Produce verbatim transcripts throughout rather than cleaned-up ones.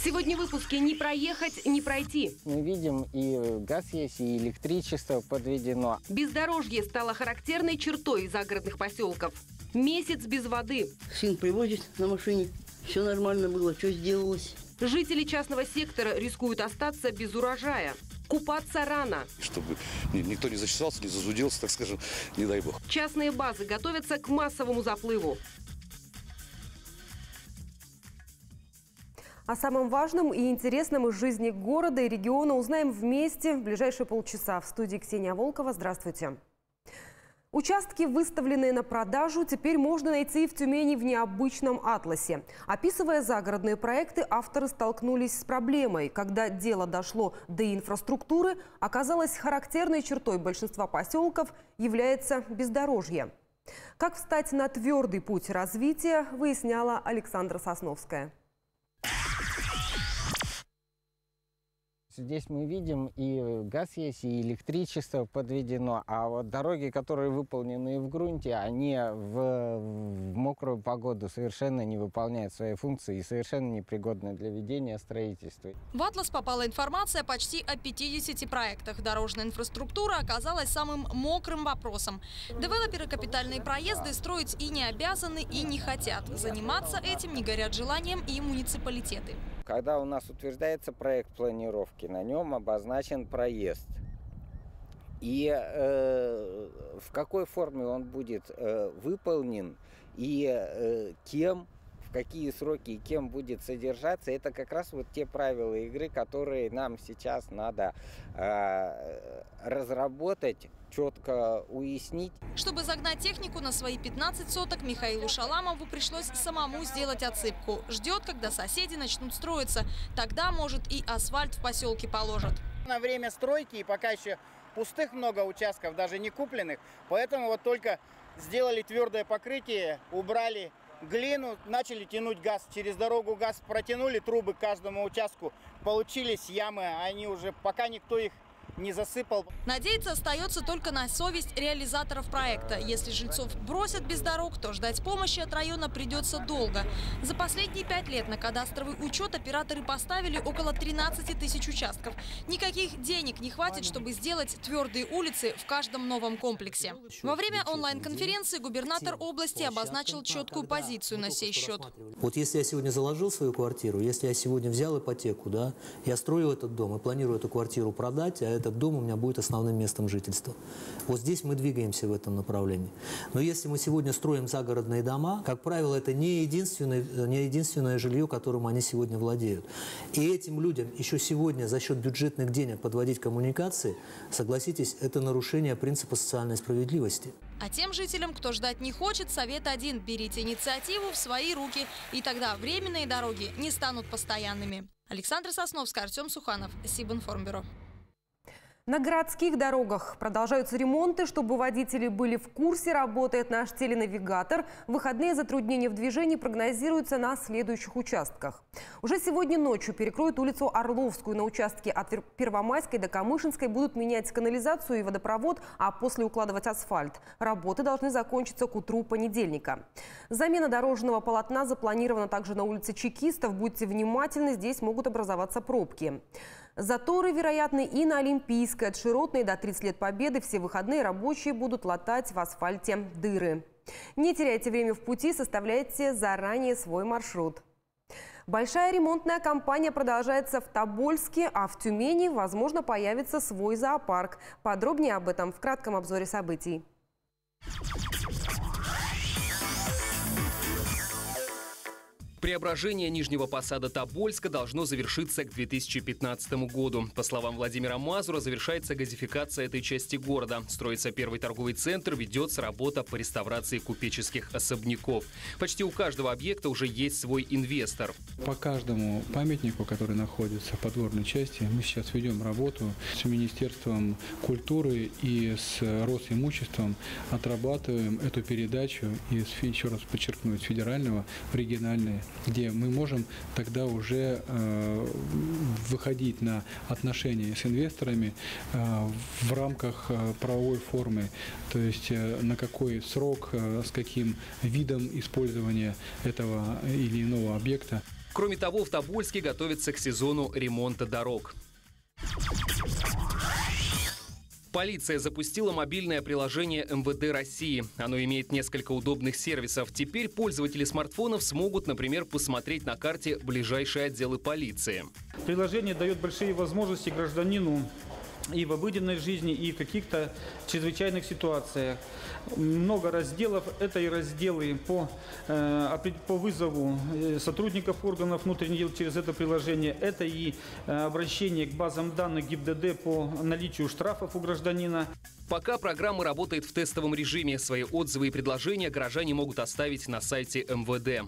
Сегодня в выпуске «Не проехать, не пройти». Мы видим, и газ есть, и электричество подведено. Бездорожье стало характерной чертой загородных поселков. Месяц без воды. Сын привозит на машине. Все нормально было, что сделалось. Жители частного сектора рискуют остаться без урожая. Купаться рано. Чтобы никто не зачесался, не зазуделся, так скажем, не дай бог. Частные базы готовятся к массовому заплыву. О самом важном и интересном из жизни города и региона узнаем вместе в ближайшие полчаса. В студии Ксения Волкова. Здравствуйте. Участки, выставленные на продажу, теперь можно найти в Тюмени в необычном атласе. Описывая загородные проекты, авторы столкнулись с проблемой. Когда дело дошло до инфраструктуры, оказалось, характерной чертой большинства поселков является бездорожье. Как встать на твердый путь развития, выясняла Александра Сосновская. Здесь мы видим, и газ есть, и электричество подведено, а вот дороги, которые выполнены в грунте, они в, в мокрую погоду совершенно не выполняют свои функции и совершенно непригодны для ведения строительства. В «Атлас» попала информация почти о пятидесяти проектах. Дорожная инфраструктура оказалась самым мокрым вопросом. Девелоперы капитальные проезды строить и не обязаны, и не хотят. Заниматься этим не горят желанием и муниципалитеты. Когда у нас утверждается проект планировки, на нем обозначен проезд. И э, в какой форме он будет э, выполнен и э, кем, в какие сроки и кем будет содержаться, это как раз вот те правила игры, которые нам сейчас надо э, разработать, четко уяснить. Чтобы загнать технику на свои пятнадцать соток, Михаилу Шаламову пришлось самому сделать отсыпку. Ждет, когда соседи начнут строиться. Тогда, может, и асфальт в поселке положат. На время стройки и пока еще пустых много участков, даже не купленных. Поэтому вот только сделали твердое покрытие, убрали глину, начали тянуть газ. Через дорогу газ протянули, трубы к каждому участку. Получились ямы, они уже, пока никто их не засыпал. Надеяться остается только на совесть реализаторов проекта. Если жильцов бросят без дорог, то ждать помощи от района придется долго. За последние пять лет на кадастровый учет операторы поставили около тринадцати тысяч участков. Никаких денег не хватит, чтобы сделать твердые улицы в каждом новом комплексе. Во время онлайн-конференции губернатор области обозначил четкую позицию на сей счет. Вот если я сегодня заложил свою квартиру, если я сегодня взял ипотеку, да, я строил этот дом и планирую эту квартиру продать, а это этот дом у меня будет основным местом жительства. Вот здесь мы двигаемся в этом направлении. Но если мы сегодня строим загородные дома, как правило, это не единственное, не единственное жилье, которым они сегодня владеют. И этим людям еще сегодня за счет бюджетных денег подводить коммуникации, согласитесь, это нарушение принципа социальной справедливости. А тем жителям, кто ждать не хочет, совет один: берите инициативу в свои руки, и тогда временные дороги не станут постоянными. Александра Сосновская, Артем Суханов, Сибинформбюро. На городских дорогах продолжаются ремонты. Чтобы водители были в курсе, работает наш теленавигатор. Выходные затруднения в движении прогнозируются на следующих участках. Уже сегодня ночью перекроют улицу Орловскую. На участке от Первомайской до Камышинской будут менять канализацию и водопровод, а после укладывать асфальт. Работы должны закончиться к утру понедельника. Замена дорожного полотна запланирована также на улице Чекистов. Будьте внимательны, здесь могут образоваться пробки. Заторы вероятны и на Олимпийской. От Широтной до тридцати лет Победы все выходные рабочие будут латать в асфальте дыры. Не теряйте время в пути, составляйте заранее свой маршрут. Большая ремонтная кампания продолжается в Тобольске, а в Тюмени, возможно, появится свой зоопарк. Подробнее об этом в кратком обзоре событий. Преображение Нижнего Посада Тобольска должно завершиться к две тысячи пятнадцатому году. По словам Владимира Мазура, завершается газификация этой части города. Строится первый торговый центр, ведется работа по реставрации купеческих особняков. Почти у каждого объекта уже есть свой инвестор. По каждому памятнику, который находится в подворной части, мы сейчас ведем работу с Министерством культуры и с Росимуществом, отрабатываем эту передачу из, еще раз подчеркну, федерального в региональные, где мы можем тогда уже э, выходить на отношения с инвесторами э, в рамках э, правовой формы, то есть э, на какой срок, э, с каким видом использования этого или иного объекта. Кроме того, в Тобольске готовятся к сезону ремонта дорог. Полиция запустила мобильное приложение эм вэ дэ России. Оно имеет несколько удобных сервисов. Теперь пользователи смартфонов смогут, например, посмотреть на карте ближайшие отделы полиции. Приложение дает большие возможности гражданину и в обыденной жизни, и в каких-то чрезвычайных ситуациях. Много разделов. Это и разделы по, э, по вызову сотрудников органов внутренних дел через это приложение. Это и э, обращение к базам данных ГИБДД по наличию штрафов у гражданина. Пока программа работает в тестовом режиме. Свои отзывы и предложения горожане могут оставить на сайте эм вэ дэ.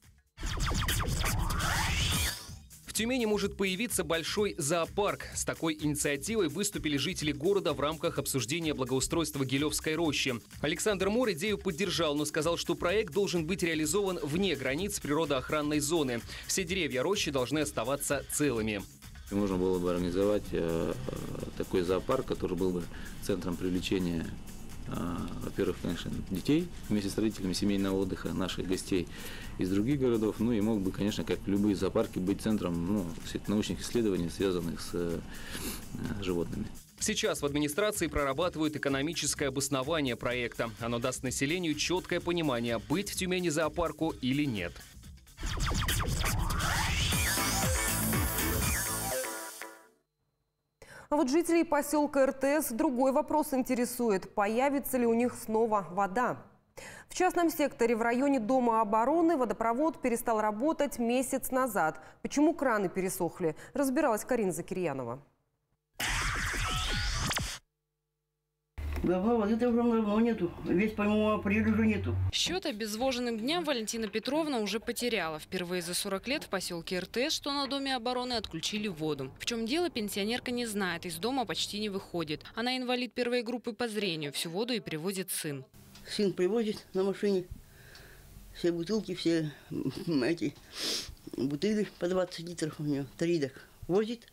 В Тюмени может появиться большой зоопарк. С такой инициативой выступили жители города в рамках обсуждения благоустройства Гилевской рощи. Александр Мор идею поддержал, но сказал, что проект должен быть реализован вне границ природоохранной зоны. Все деревья рощи должны оставаться целыми. Можно было бы организовать э, такой зоопарк, который был бы центром привлечения, э, во-первых, конечно, детей вместе с родителями семейного отдыха, наших гостей из других городов, ну и мог бы, конечно, как любые зоопарки, быть центром ну, научных исследований, связанных с э, животными. Сейчас в администрации прорабатывают экономическое обоснование проекта. Оно даст населению четкое понимание, быть в Тюмени зоопарку или нет. А вот жителей поселка эр тэ эс другой вопрос интересует. Появится ли у них снова вода? В частном секторе в районе Дома обороны водопровод перестал работать месяц назад. Почему краны пересохли? Разбиралась Карина Закирьянова. Давно воды-то уже давно нету. Весь, по-моему, апрель уже нету. Счет обезвоженным дням Валентина Петровна уже потеряла. Впервые за сорок лет в поселке эр тэ эс, что на Доме обороны, отключили воду. В чем дело, пенсионерка не знает. Из дома почти не выходит. Она инвалид первой группы по зрению. Всю воду и привозит сын. Сын привозит на машине. Все бутылки, все эти бутыли по двадцать литров у него. Три так возит.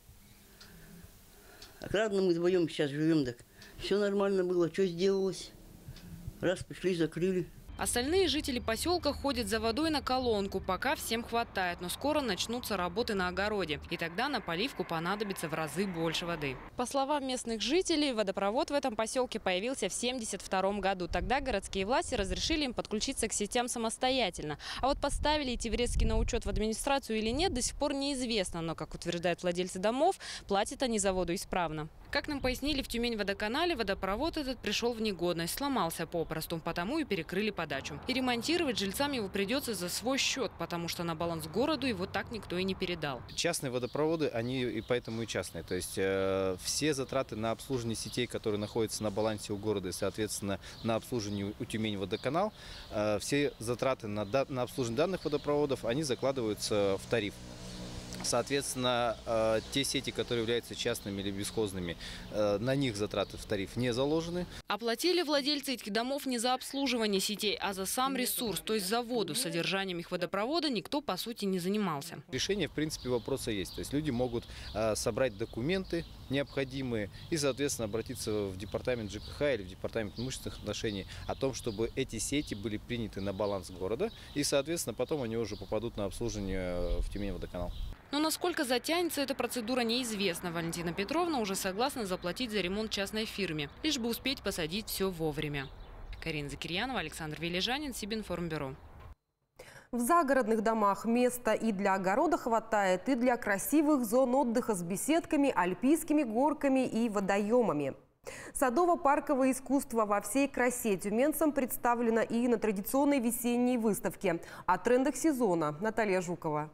Аккуратно мы вдвоем сейчас живем так. Все нормально было, что сделалось? Раз пришли, закрыли. Остальные жители поселка ходят за водой на колонку, пока всем хватает. Но скоро начнутся работы на огороде. И тогда на поливку понадобится в разы больше воды. По словам местных жителей, водопровод в этом поселке появился в семьдесят втором году. Тогда городские власти разрешили им подключиться к сетям самостоятельно. А вот поставили Тиврецкий на учет в администрацию или нет, до сих пор неизвестно. Но, как утверждают владельцы домов, платят они за воду исправно. Как нам пояснили в Тюмень-водоканале, водопровод этот пришел в негодность, сломался попросту, потому и перекрыли подачу. И ремонтировать жильцам его придется за свой счет, потому что на баланс городу его так никто и не передал. Частные водопроводы, они и поэтому и частные. То есть э, все затраты на обслуживание сетей, которые находятся на балансе у города, и, соответственно, на обслуживание у Тюмень-водоканал, э, все затраты на, на обслуживание данных водопроводов, они закладываются в тариф. Соответственно, э, те сети, которые являются частными или бесхозными, э, на них затраты в тариф не заложены. Оплатили владельцы этих домов не за обслуживание сетей, а за сам ресурс, то есть за воду. Содержанием их водопровода никто, по сути, не занимался. Решение, в принципе, вопроса есть. То есть люди могут э, собрать документы необходимые и, соответственно, обратиться в департамент джэ ка ха или в департамент имущественных отношений о том, чтобы эти сети были приняты на баланс города и, соответственно, потом они уже попадут на обслуживание в Тюмень-водоканал. Но насколько затянется эта процедура, неизвестно. Валентина Петровна уже согласна заплатить за ремонт частной фирме, лишь бы успеть посадить все вовремя. Карина Закирьянова, Александр Вележанин, Сибинформбюро. В загородных домах места и для огорода хватает, и для красивых зон отдыха с беседками, альпийскими горками и водоемами. Садово-парковое искусство во всей красе тюменцам представлено и на традиционной весенней выставке. О трендах сезона Наталья Жукова.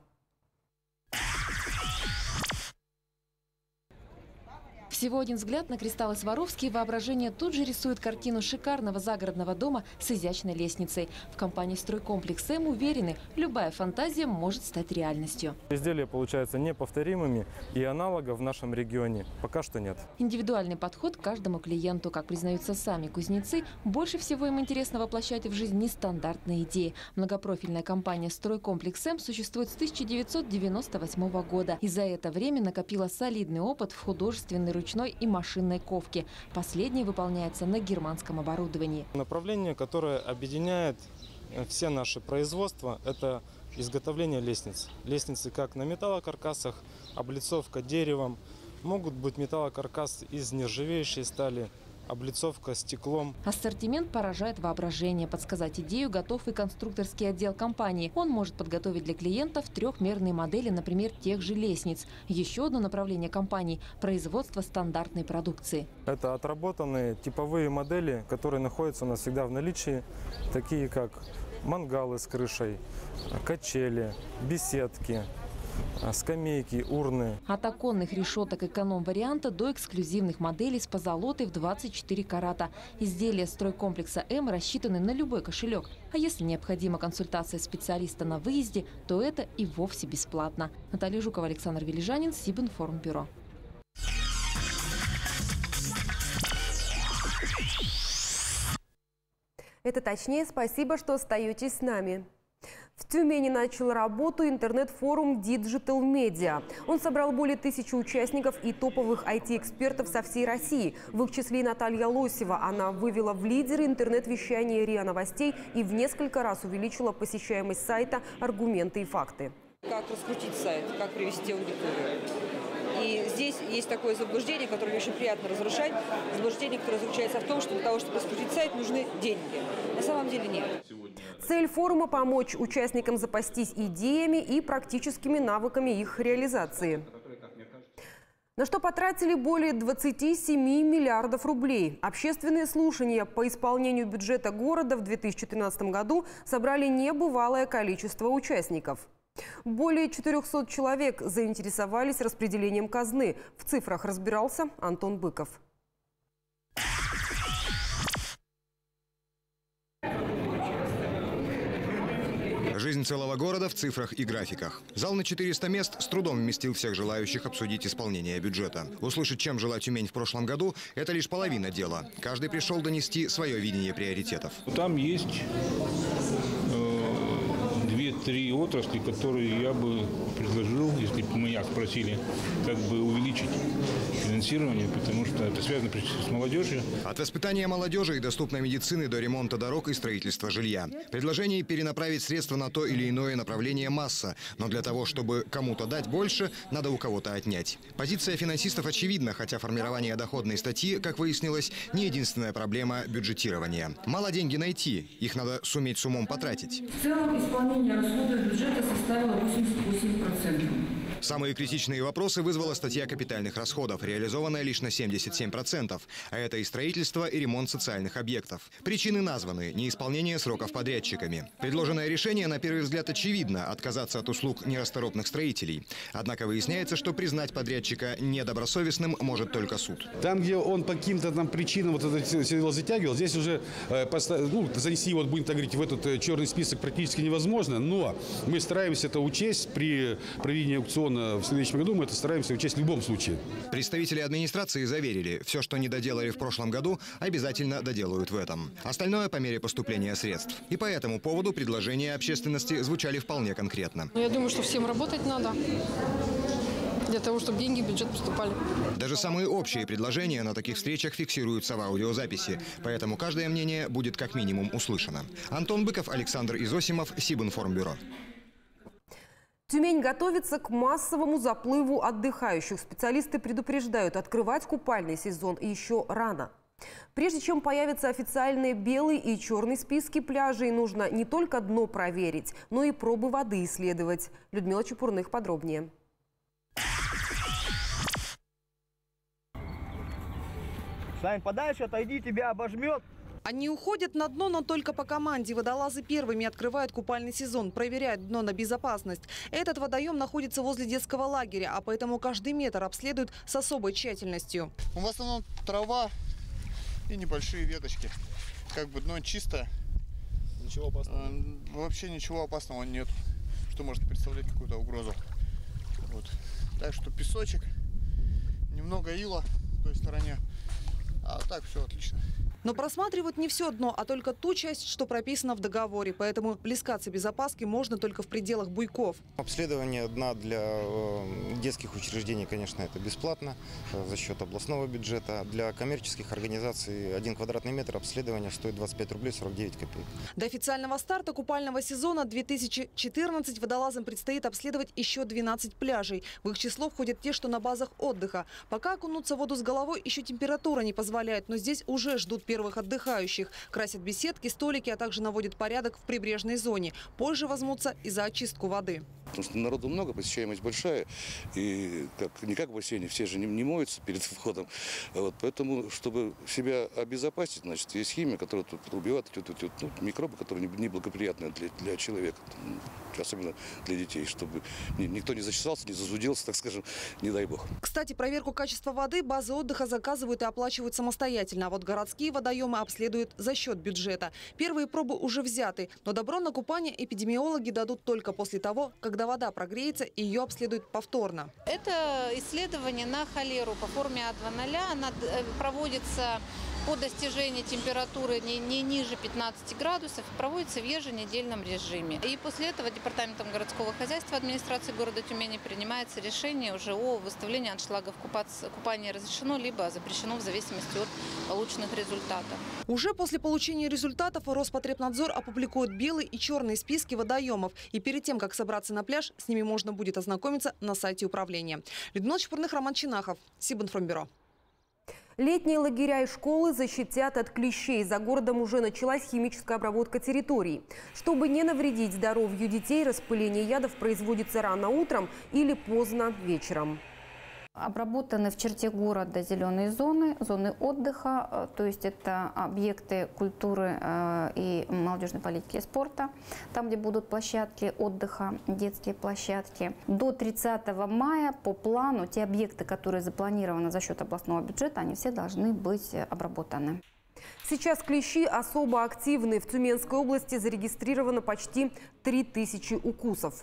Всего один взгляд на кристаллы Сваровски, и воображение тут же рисует картину шикарного загородного дома с изящной лестницей. В компании «Стройкомплекс М» уверены, любая фантазия может стать реальностью. Изделия получаются неповторимыми, и аналогов в нашем регионе пока что нет. Индивидуальный подход к каждому клиенту. Как признаются сами кузнецы, больше всего им интересно воплощать в жизнь нестандартные идеи. Многопрофильная компания «Стройкомплекс М» существует с тысяча девятьсот девяносто восьмого года. И за это время накопила солидный опыт в художественной ручной и машинной ковки. Последнее выполняется на германском оборудовании. Направление, которое объединяет все наши производства – это изготовление лестниц. Лестницы как на металлокаркасах, облицовка деревом. Могут быть металлокаркасы из нержавеющей стали, облицовка стеклом. Ассортимент поражает воображение. Подсказать идею готов и конструкторский отдел компании. Он может подготовить для клиентов трехмерные модели, например, тех же лестниц. Еще одно направление компании – производство стандартной продукции. Это отработанные типовые модели, которые находятся у нас всегда в наличии, такие как мангалы с крышей, качели, беседки, скамейки, урны. От оконных решеток эконом-варианта до эксклюзивных моделей с позолотой в двадцать четыре карата. Изделия стройкомплекса М рассчитаны на любой кошелек. А если необходима консультация специалиста на выезде, то это и вовсе бесплатно. Наталья Жукова, Александр Велижанин, Сибинформбюро. Это точнее. Спасибо, что остаетесь с нами. В Тюмени начал работу интернет-форум Digital Media. Он собрал более тысячи участников и топовых ай ти-экспертов со всей России. В их числе и Наталья Лосева. Она вывела в лидеры интернет-вещания РИА Новостей и в несколько раз увеличила посещаемость сайта «Аргументы и факты». Как раскрутить сайт, как привести аудиторию. И здесь есть такое заблуждение, которое очень приятно разрушать. Заблуждение, которое заключается в том, что для того, чтобы раскрутить сайт, нужны деньги. На самом деле нет. Цель форума – помочь участникам запастись идеями и практическими навыками их реализации. На что потратили более двадцати семи миллиардов рублей. Общественные слушания по исполнению бюджета города в две тысячи тринадцатом году собрали небывалое количество участников. Более четырёхсот человек заинтересовались распределением казны. В цифрах разбирался Антон Быков. Жизнь целого города в цифрах и графиках. Зал на четыреста мест с трудом вместил всех желающих обсудить исполнение бюджета. Услышать, чем жила Тюмень в прошлом году, это лишь половина дела. Каждый пришел донести свое видение приоритетов. Там есть две-три отрасли, которые я бы предложил, если бы меня спросили, как бы увеличить финансирование, потому что это связано с молодежью. От воспитания молодежи и доступной медицины до ремонта дорог и строительства жилья. Предложений перенаправить средства на то или иное направление масса. Но для того, чтобы кому-то дать больше, надо у кого-то отнять. Позиция финансистов очевидна, хотя формирование доходной статьи, как выяснилось, не единственная проблема бюджетирования. Мало деньги найти, их надо суметь с умом потратить. В целом исполнение расходов бюджета составило восемьдесят восемь процентов. Самые критичные вопросы вызвала статья капитальных расходов, реализованная лишь на семьдесят семь процентов. А это и строительство, и ремонт социальных объектов. Причины названы – неисполнение сроков подрядчиками. Предложенное решение, на первый взгляд, очевидно – отказаться от услуг нерасторопных строителей. Однако выясняется, что признать подрядчика недобросовестным может только суд. Там, где он по каким-то там причинам вот это все дело затягивал, здесь уже э, поставить, ну, занести его, будем так говорить, в этот э, черный список практически невозможно. Но мы стараемся это учесть при проведении аукциона. В следующем году мы это стараемся учесть в любом случае. Представители администрации заверили, все, что не доделали в прошлом году, обязательно доделают в этом. Остальное по мере поступления средств. И по этому поводу предложения общественности звучали вполне конкретно. Я думаю, что всем работать надо для того, чтобы деньги в бюджет поступали. Даже самые общие предложения на таких встречах фиксируются в аудиозаписи. Поэтому каждое мнение будет как минимум услышано. Антон Быков, Александр Изосимов, Сибинформбюро. Тюмень готовится к массовому заплыву отдыхающих. Специалисты предупреждают, открывать купальный сезон еще рано. Прежде чем появятся официальные белый и черный списки пляжей, нужно не только дно проверить, но и пробы воды исследовать. Людмила Чепурных подробнее. Сань, подальше отойди, тебя обожмет. Они уходят на дно, но только по команде. Водолазы первыми открывают купальный сезон, проверяют дно на безопасность. Этот водоем находится возле детского лагеря, а поэтому каждый метр обследуют с особой тщательностью. В основном трава и небольшие веточки. Как бы дно чисто. Ничего опасного? Вообще ничего опасного нет, что может представлять какую-то угрозу. Вот. Так что песочек, немного ила в той стороне, а так все отлично. Но просматривают не все дно, а только ту часть, что прописано в договоре. Поэтому плескаться без опаски можно только в пределах буйков. Обследование дна для детских учреждений, конечно, это бесплатно за счет областного бюджета. Для коммерческих организаций один квадратный метр обследования стоит двадцать пять рублей сорок девять копеек. До официального старта купального сезона две тысячи четырнадцать водолазам предстоит обследовать еще двенадцать пляжей. В их число входят те, что на базах отдыха. Пока окунуться в воду с головой еще температура не позволяет, но здесь уже ждут первых отдыхающих. Красят беседки, столики, а также наводят порядок в прибрежной зоне. Позже возьмутся и за очистку воды. Потому что народу много, посещаемость большая. И как, не как в бассейне, все же не, не моются перед входом. Вот, поэтому, чтобы себя обезопасить, значит, есть химия, которая тут убивает вот, вот, вот, ну, микробы, которые неблагоприятны для, для человека, особенно для детей, чтобы ни, никто не зачесался, не зазуделся, так скажем, не дай бог. Кстати, проверку качества воды базы отдыха заказывают и оплачивают самостоятельно, а вот городские водоемы обследуют за счет бюджета. Первые пробы уже взяты, но добро на купание эпидемиологи дадут только после того, когда вода прогреется и ее обследуют повторно. Это исследование на холеру по форме А два ноль. Она проводится по достижении температуры не, не ниже пятнадцати градусов, проводится в еженедельном режиме. И после этого Департаментом городского хозяйства администрации города Тюмени принимается решение уже о выставлении аншлагов. Купаться, купание разрешено, либо запрещено в зависимости от полученных результатов. Уже после получения результатов Роспотребнадзор опубликует белые и черные списки водоемов. И перед тем, как собраться на пляж, с ними можно будет ознакомиться на сайте управления. Людмила Чепурных, Роман Чинахов, Сибинформбюро. Летние лагеря и школы защитят от клещей. За городом уже началась химическая обработка территорий. Чтобы не навредить здоровью детей, распыление ядов производится рано утром или поздно вечером. Обработаны в черте города зеленые зоны, зоны отдыха, то есть это объекты культуры и молодежной политики и спорта, там, где будут площадки отдыха, детские площадки. До тридцатого мая по плану те объекты, которые запланированы за счет областного бюджета, они все должны быть обработаны. Сейчас клещи особо активны. В Тюменской области зарегистрировано почти три тысячи укусов.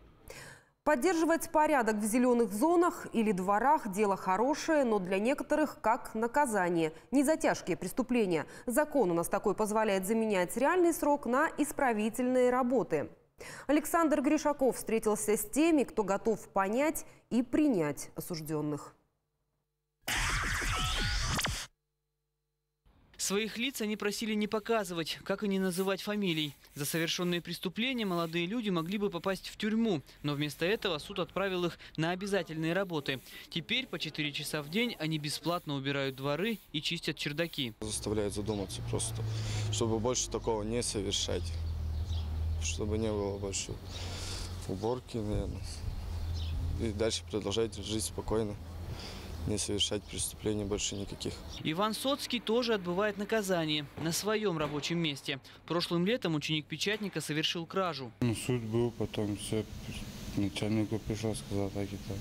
Поддерживать порядок в зеленых зонах или дворах – дело хорошее, но для некоторых как наказание. Не за тяжкие преступления. Закон у нас такой позволяет заменять реальный срок на исправительные работы. Александр Гришаков встретился с теми, кто готов понять и принять осужденных. Своих лиц они просили не показывать, как и не называть фамилий. За совершенные преступления молодые люди могли бы попасть в тюрьму, но вместо этого суд отправил их на обязательные работы. Теперь по четыре часа в день они бесплатно убирают дворы и чистят чердаки. Заставляет задуматься просто, чтобы больше такого не совершать, чтобы не было больше уборки, наверное, и дальше продолжать жить спокойно. Не совершать преступлений больше никаких. Иван Соцкий тоже отбывает наказание на своем рабочем месте. Прошлым летом ученик печатника совершил кражу. Ну, суд был, потом все, начальнику пришел, сказал так и так.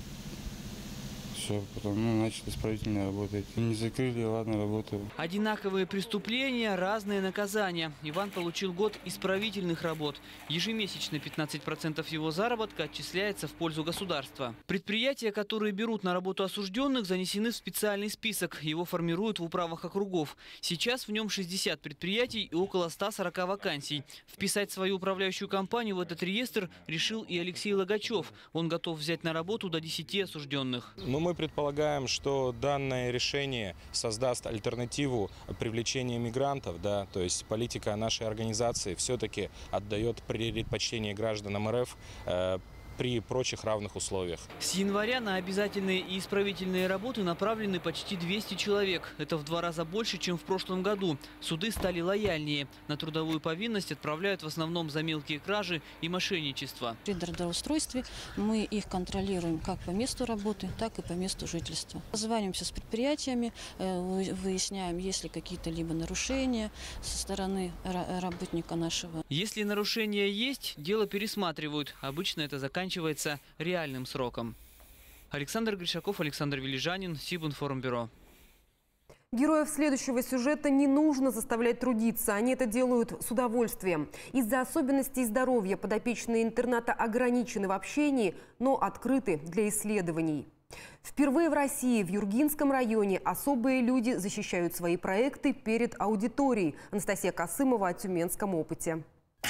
Все, потом ну, начали исправительно работать. Не закрыли, ладно, работаю. Одинаковые преступления, разные наказания. Иван получил год исправительных работ. Ежемесячно пятнадцать процентов его заработка отчисляется в пользу государства. Предприятия, которые берут на работу осужденных, занесены в специальный список. Его формируют в управах округов. Сейчас в нем шестьдесят предприятий и около ста сорока вакансий. Вписать свою управляющую компанию в этот реестр решил и Алексей Логачев. Он готов взять на работу до десяти осужденных. Но мы предполагаем, что данное решение создаст альтернативу привлечения мигрантов, да, то есть политика нашей организации все-таки отдает предпочтение гражданам РФ э, при прочих равных условиях. С января на обязательные и исправительные работы направлены почти двести человек. Это в два раза больше, чем в прошлом году. Суды стали лояльнее. На трудовую повинность отправляют в основном за мелкие кражи и мошенничество. При трудоустройстве мы их контролируем как по месту работы, так и по месту жительства. Созваниваемся с предприятиями, выясняем, есть ли какие-то либо нарушения со стороны работника нашего. Если нарушения есть, дело пересматривают. Обычно это заканчивается реальным сроком. Александр Гришаков, Александр Велижанин, Сибинформбюро. Героев следующего сюжета не нужно заставлять трудиться. Они это делают с удовольствием. Из-за особенностей здоровья подопечные интерната ограничены в общении, но открыты для исследований. Впервые в России в Юргинском районе особые люди защищают свои проекты перед аудиторией. Анастасия Касымова о тюменском опыте.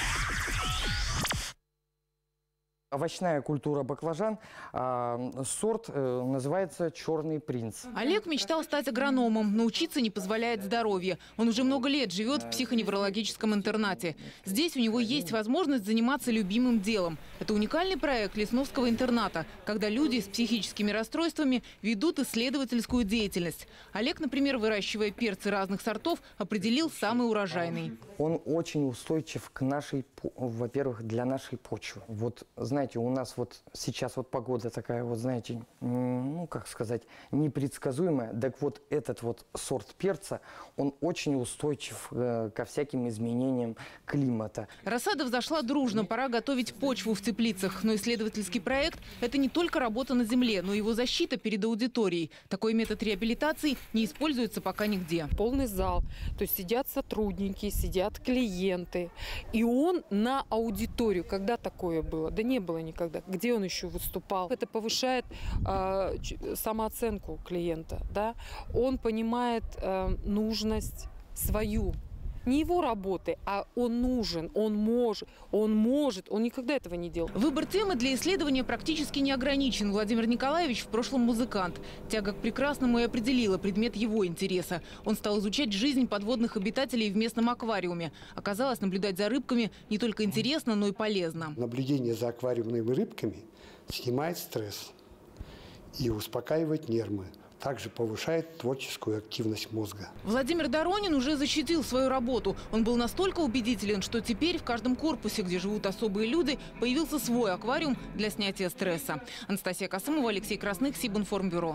Овощная культура баклажан, а, сорт э, называется «Черный принц». Олег мечтал стать агрономом, но учиться не позволяет здоровье. Он уже много лет живет в психоневрологическом интернате. Здесь у него есть возможность заниматься любимым делом. Это уникальный проект Лесновского интерната, когда люди с психическими расстройствами ведут исследовательскую деятельность. Олег, например, выращивая перцы разных сортов, определил самый урожайный. Он очень устойчив к нашей, во-первых, для нашей почвы. Вот, знаете, у нас вот сейчас вот погода такая вот, знаете, ну, как сказать, непредсказуемая. Так вот, этот вот сорт перца, он очень устойчив э, ко всяким изменениям климата. Рассада взошла дружно, пора готовить почву в теплицах. Но исследовательский проект – это не только работа на земле, но и его защита перед аудиторией. Такой метод реабилитации не используется пока нигде. Полный зал, то есть сидят сотрудники, сидят клиенты. И он на аудиторию. Когда такое было? Да не было никогда. Где он еще выступал? Это повышает э, самооценку клиента. Да? Он понимает э, нужность свою. Не его работы, а он нужен, он может, он может, он никогда этого не делал. Выбор темы для исследования практически не ограничен. Владимир Николаевич в прошлом музыкант. Тяга к прекрасному и определила предмет его интереса. Он стал изучать жизнь подводных обитателей в местном аквариуме. Оказалось, наблюдать за рыбками не только интересно, но и полезно. Наблюдение за аквариумными рыбками снимает стресс и успокаивает нервы. Также повышает творческую активность мозга. Владимир Доронин уже защитил свою работу. Он был настолько убедителен, что теперь в каждом корпусе, где живут особые люди, появился свой аквариум для снятия стресса. Анастасия Касымова, Алексей Красных, Сибинформбюро.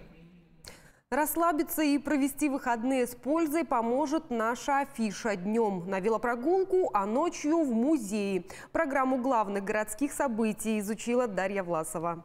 Расслабиться и провести выходные с пользой поможет наша афиша. Днем на велопрогулку, а ночью в музее. Программу главных городских событий изучила Дарья Власова.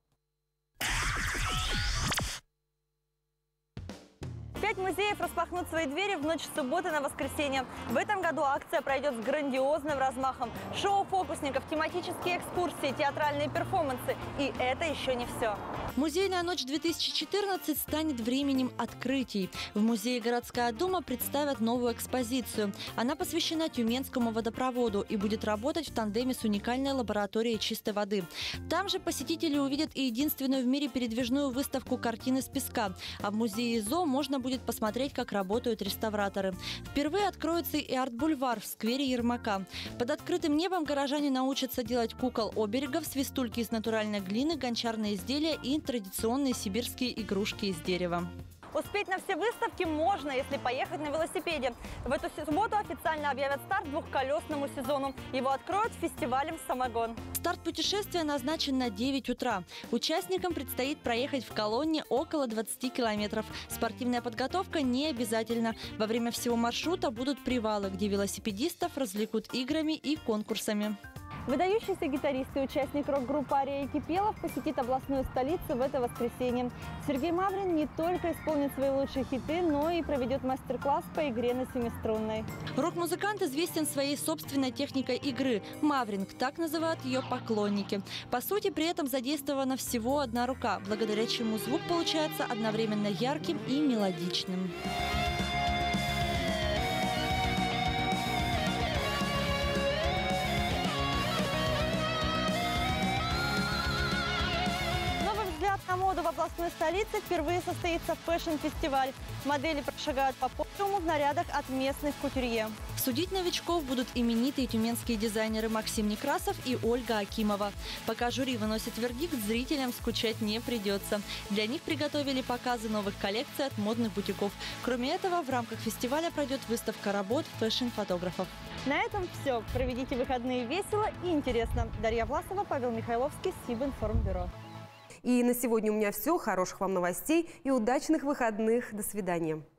Пять музеев распахнут свои двери в ночь с субботы на воскресенье. В этом году акция пройдет с грандиозным размахом. Шоу фокусников, тематические экскурсии, театральные перформансы. И это еще не все. Музейная ночь две тысячи четырнадцать станет временем открытий. В музее «Городская дума» представят новую экспозицию. Она посвящена Тюменскому водопроводу и будет работать в тандеме с уникальной лабораторией чистой воды. Там же посетители увидят и единственную в мире передвижную выставку картин из песка. А в музее ЗО можно будет посмотреть, как работают реставраторы. Впервые откроется и арт-бульвар в сквере Ермака. Под открытым небом горожане научатся делать кукол-оберегов, свистульки из натуральной глины, гончарные изделия и традиционные сибирские игрушки из дерева. Успеть на все выставки можно, если поехать на велосипеде. В эту субботу официально объявят старт двухколесному сезону. Его откроют фестивалем «Самогон». Старт путешествия назначен на девять утра. Участникам предстоит проехать в колонне около двадцати километров. Спортивная подготовка не обязательна. Во время всего маршрута будут привалы, где велосипедистов развлекут играми и конкурсами. Выдающийся гитарист и участник рок-группы «Ария Кипелов» посетит областную столицу в это воскресенье. Сергей Маврин не только исполнит свои лучшие хиты, но и проведет мастер-класс по игре на семиструнной. Рок-музыкант известен своей собственной техникой игры – мавринг, так называют ее поклонники. По сути, при этом задействована всего одна рука, благодаря чему звук получается одновременно ярким и мелодичным. На моду в областной столице впервые состоится фэшн-фестиваль. Модели прошагают по подиуму в нарядах от местных кутюрье. Судить новичков будут именитые тюменские дизайнеры Максим Некрасов и Ольга Акимова. Пока жюри выносит вердикт, зрителям скучать не придется. Для них приготовили показы новых коллекций от модных бутиков. Кроме этого, в рамках фестиваля пройдет выставка работ фэшн-фотографов. На этом все. Проведите выходные весело и интересно. Дарья Власова, Павел Михайловский, Сибинформбюро. И на сегодня у меня все. Хороших вам новостей и удачных выходных. До свидания.